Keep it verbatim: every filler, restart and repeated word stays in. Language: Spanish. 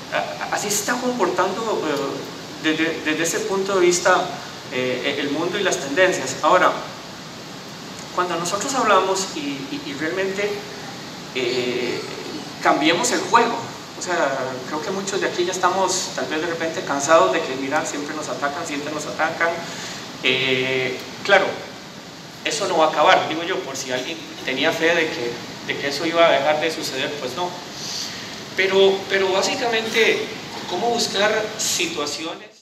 así se está comportando eh, desde, desde ese punto de vista eh, el mundo y las tendencias. Ahora, cuando nosotros hablamos y, y, y realmente eh, cambiemos el juego, o sea, creo que muchos de aquí ya estamos tal vez de repente cansados de que, mira, siempre nos atacan, siempre nos atacan. Eh, claro, eso no va a acabar, digo yo, por si alguien tenía fe de que, de que eso iba a dejar de suceder, pues no. Pero, pero básicamente, ¿cómo buscar situaciones?